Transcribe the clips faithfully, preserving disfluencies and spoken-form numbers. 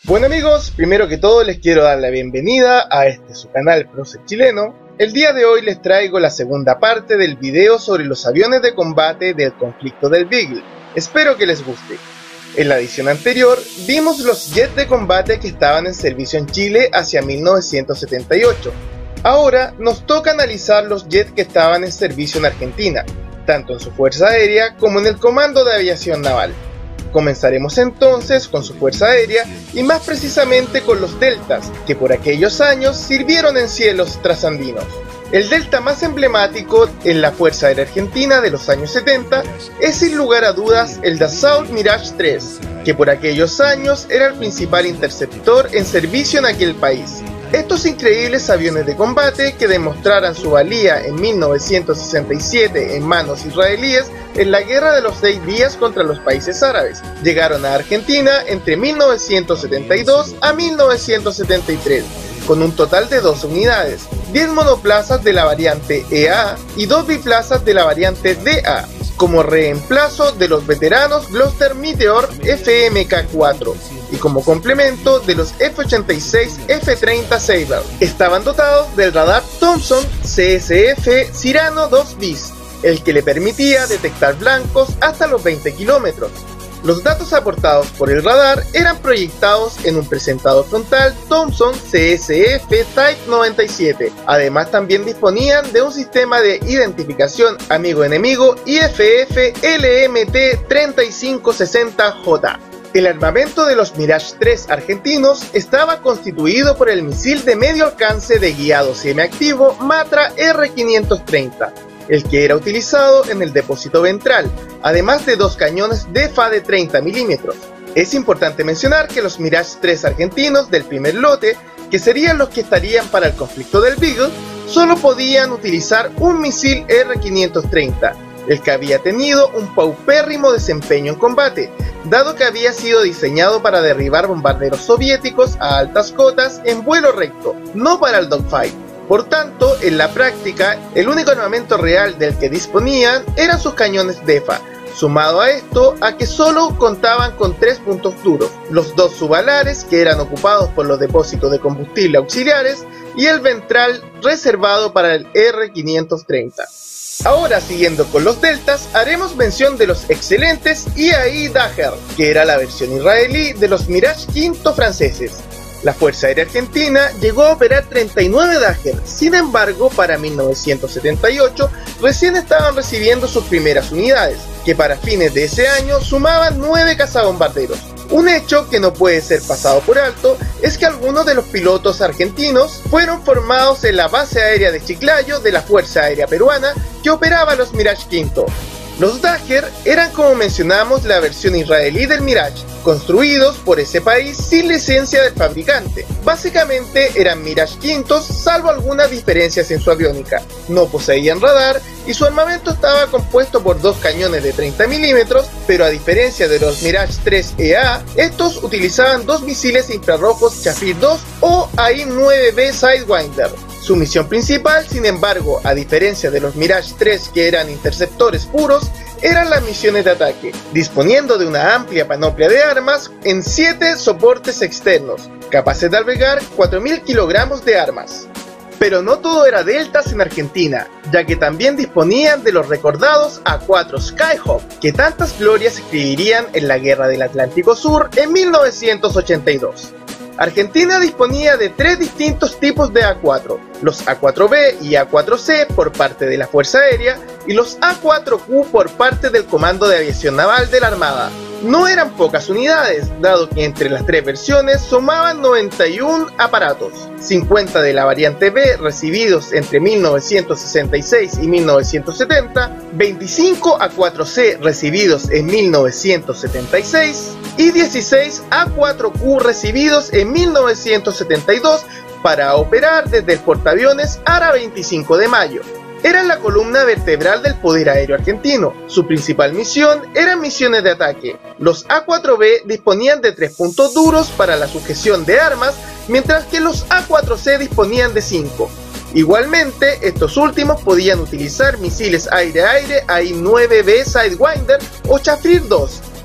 Bueno amigos, primero que todo les quiero dar la bienvenida a este su canal Procer Chileno. El día de hoy les traigo la segunda parte del video sobre los aviones de combate del conflicto del Beagle. Espero que les guste. En la edición anterior vimos los jets de combate que estaban en servicio en Chile hacia mil novecientos setenta y ocho. Ahora nos toca analizar los jets que estaban en servicio en Argentina, tanto en su fuerza aérea como en el Comando de Aviación Naval. Comenzaremos entonces con su fuerza aérea y más precisamente con los deltas, que por aquellos años sirvieron en cielos trasandinos. El delta más emblemático en la Fuerza Aérea Argentina de los años setenta es sin lugar a dudas el Dassault Mirage tres, que por aquellos años era el principal interceptor en servicio en aquel país. Estos increíbles aviones de combate que demostraran su valía en mil novecientos sesenta y siete en manos israelíes en la Guerra de los Seis Días contra los países árabes, llegaron a Argentina entre mil novecientos setenta y dos a mil novecientos setenta y tres, con un total de dos unidades, diez monoplazas de la variante E A y dos biplazas de la variante D A, como reemplazo de los veteranos Gloster Meteor F M K cuatro y como complemento de los F ochenta y seis F treinta Sabre. Estaban dotados del radar Thompson C S F Cyrano dos bis, el que le permitía detectar blancos hasta los veinte kilómetros. Los datos aportados por el radar eran proyectados en un presentador frontal Thomson C S F Type noventa y siete. Además también disponían de un sistema de identificación amigo-enemigo I F F L M T treinta y cinco sesenta J. El armamento de los Mirage tres argentinos estaba constituido por el misil de medio alcance de guiado semiactivo Matra R quinientos treinta, el que era utilizado en el depósito ventral, además de dos cañones D E F A de treinta milímetros. Es importante mencionar que los Mirage tres argentinos del primer lote, que serían los que estarían para el conflicto del Beagle, solo podían utilizar un misil R quinientos treinta, el que había tenido un paupérrimo desempeño en combate, dado que había sido diseñado para derribar bombarderos soviéticos a altas cotas en vuelo recto, no para el dogfight. Por tanto, en la práctica, el único armamento real del que disponían eran sus cañones D E F A, sumado a esto a que solo contaban con tres puntos duros, los dos subalares que eran ocupados por los depósitos de combustible auxiliares y el ventral reservado para el R quinientos treinta. Ahora, siguiendo con los deltas, haremos mención de los excelentes I A I Daher, que era la versión israelí de los Mirage cinco franceses. La Fuerza Aérea Argentina llegó a operar treinta y nueve Daher, sin embargo para mil novecientos setenta y ocho recién estaban recibiendo sus primeras unidades, que para fines de ese año sumaban nueve cazabombarderos. Un hecho que no puede ser pasado por alto es que algunos de los pilotos argentinos fueron formados en la base aérea de Chiclayo de la Fuerza Aérea Peruana que operaba los Mirage cinco. Los Daher eran, como mencionamos, la versión israelí del Mirage, construidos por ese país sin licencia del fabricante. Básicamente eran Mirage cinco, salvo algunas diferencias en su aviónica. No poseían radar y su armamento estaba compuesto por dos cañones de treinta milímetros, pero a diferencia de los Mirage tres E A, estos utilizaban dos misiles infrarrojos Zafir dos o A I nueve B Sidewinder. Su misión principal, sin embargo, a diferencia de los Mirage tres que eran interceptores puros, eran las misiones de ataque, disponiendo de una amplia panoplia de armas en siete soportes externos, capaces de albergar cuatro mil kilogramos de armas. Pero no todo era deltas en Argentina, ya que también disponían de los recordados A cuatro Skyhawk, que tantas glorias escribirían en la Guerra del Atlántico Sur en mil novecientos ochenta y dos. Argentina disponía de tres distintos tipos de A cuatro, los A cuatro B y A cuatro C por parte de la Fuerza Aérea y los A cuatro Q por parte del Comando de Aviación Naval de la Armada. No eran pocas unidades, dado que entre las tres versiones sumaban noventa y uno aparatos, cincuenta de la variante B recibidos entre mil novecientos sesenta y seis y mil novecientos setenta, veinticinco A cuatro C recibidos en mil novecientos setenta y seis y dieciséis A cuatro Q recibidos en mil novecientos setenta y dos para operar desde el portaaviones Ara veinticinco de mayo. Eran la columna vertebral del poder aéreo argentino. Su principal misión eran misiones de ataque. Los A cuatro B disponían de tres puntos duros para la sujeción de armas, mientras que los A cuatro C disponían de cinco. Igualmente, estos últimos podían utilizar misiles aire-aire A I nueve B Sidewinder o Zafir dos,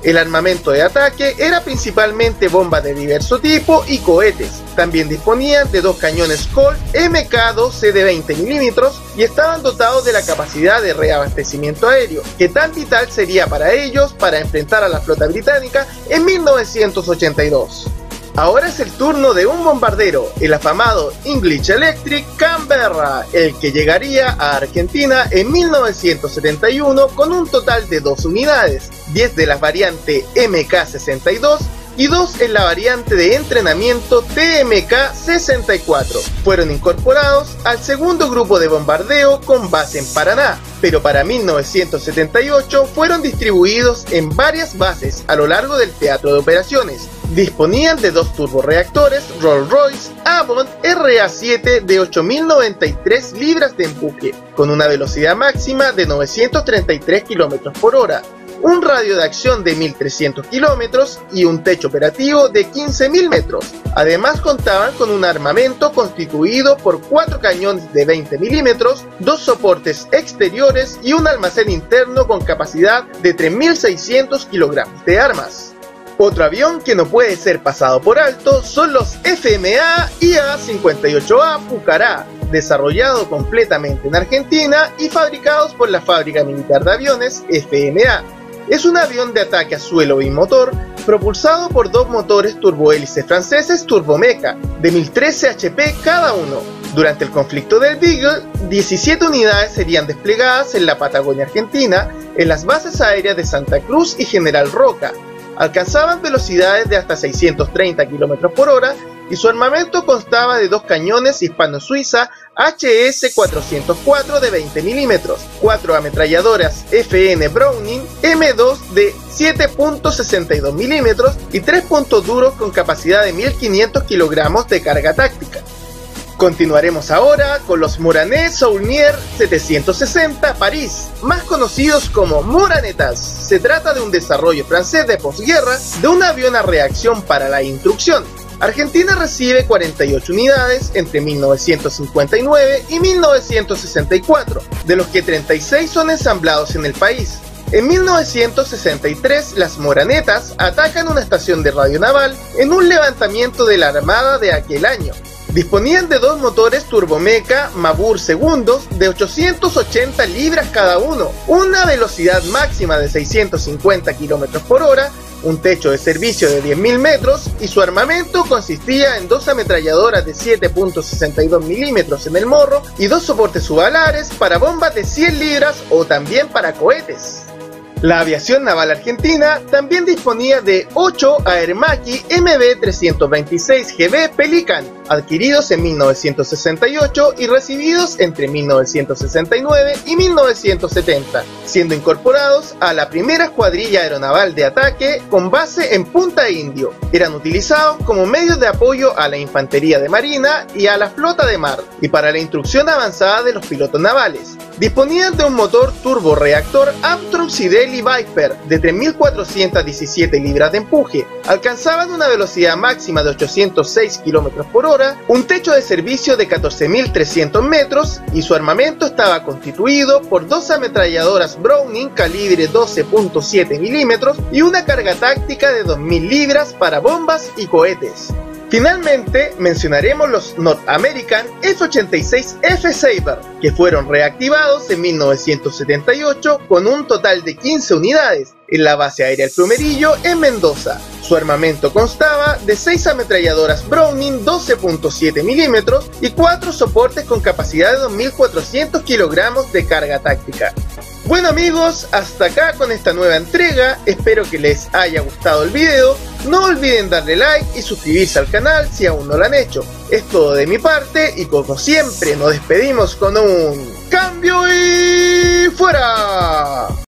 El armamento de ataque era principalmente bombas de diverso tipo y cohetes. También disponían de dos cañones Colt M K doce de veinte milímetros y estaban dotados de la capacidad de reabastecimiento aéreo, que tan vital sería para ellos para enfrentar a la flota británica en mil novecientos ochenta y dos. Ahora es el turno de un bombardero, el afamado English Electric Canberra, el que llegaría a Argentina en mil novecientos setenta y uno con un total de dos unidades, diez de la variante M K sesenta y dos y dos en la variante de entrenamiento T M K sesenta y cuatro. Fueron incorporados al segundo grupo de bombardeo con base en Paraná, pero para mil novecientos setenta y ocho fueron distribuidos en varias bases a lo largo del teatro de operaciones. Disponían de dos turborreactores Rolls-Royce Avon R A siete de ocho mil noventa y tres libras de empuje, con una velocidad máxima de novecientos treinta y tres kilómetros por hora, un radio de acción de mil trescientos kilómetros y un techo operativo de quince mil metros. Además contaban con un armamento constituido por cuatro cañones de veinte milímetros, dos soportes exteriores y un almacén interno con capacidad de tres mil seiscientos kilogramos de armas. Otro avión que no puede ser pasado por alto son los F M A I A cincuenta y ocho A Pucará, desarrollado completamente en Argentina y fabricados por la Fábrica Militar de Aviones F M A. Es un avión de ataque a suelo bimotor propulsado por dos motores turbohélices franceses Turbomeca de mil trece H P cada uno. Durante el conflicto del Beagle, diecisiete unidades serían desplegadas en la Patagonia Argentina, en las bases aéreas de Santa Cruz y General Roca. Alcanzaban velocidades de hasta seiscientos treinta kilómetros por hora y su armamento constaba de dos cañones hispano-suiza H S cuatrocientos cuatro de veinte milímetros, cuatro ametralladoras F N Browning M dos de siete punto sesenta y dos milímetros y tres puntos duros con capacidad de mil quinientos kilogramos de carga táctica. Continuaremos ahora con los Muranets Saulnier setecientos sesenta París, más conocidos como Muranetas. Se trata de un desarrollo francés de posguerra de un avión a reacción para la instrucción. Argentina recibe cuarenta y ocho unidades entre mil novecientos cincuenta y nueve y mil novecientos sesenta y cuatro, de los que treinta y seis son ensamblados en el país. En mil novecientos sesenta y tres, las Muranetas atacan una estación de radio naval en un levantamiento de la Armada de aquel año. Disponían de dos motores Turbomeca Mabur segundos de ochocientos ochenta libras cada uno, una velocidad máxima de seiscientos cincuenta kilómetros por hora, un techo de servicio de diez mil metros y su armamento consistía en dos ametralladoras de siete punto sesenta y dos milímetros en el morro y dos soportes subalares para bombas de cien libras o también para cohetes. La aviación naval argentina también disponía de ocho Aermacchi M B trescientos veintiséis G B Pelican, adquiridos en mil novecientos sesenta y ocho y recibidos entre mil novecientos sesenta y nueve y mil novecientos setenta, siendo incorporados a la primera escuadrilla aeronaval de ataque con base en Punta Indio. Eran utilizados como medios de apoyo a la infantería de marina y a la flota de mar, y para la instrucción avanzada de los pilotos navales. Disponían de un motor turborreactor Armstrong Siddeley Viper de tres mil cuatrocientas diecisiete libras de empuje, alcanzaban una velocidad máxima de ochocientos seis kilómetros por hora, un techo de servicio de catorce mil trescientos metros y su armamento estaba constituido por dos ametralladoras Browning calibre doce punto siete milímetros y una carga táctica de dos mil libras para bombas y cohetes. Finalmente, mencionaremos los North American F ochenta y seis F Sabre, que fueron reactivados en mil novecientos setenta y ocho con un total de quince unidades en la base aérea El Plumerillo en Mendoza. Su armamento constaba de seis ametralladoras Browning doce punto siete milímetros y cuatro soportes con capacidad de dos mil cuatrocientos kilogramos de carga táctica. Bueno amigos, hasta acá con esta nueva entrega, espero que les haya gustado el video, no olviden darle like y suscribirse al canal si aún no lo han hecho. Es todo de mi parte y como siempre nos despedimos con un cambio y fuera.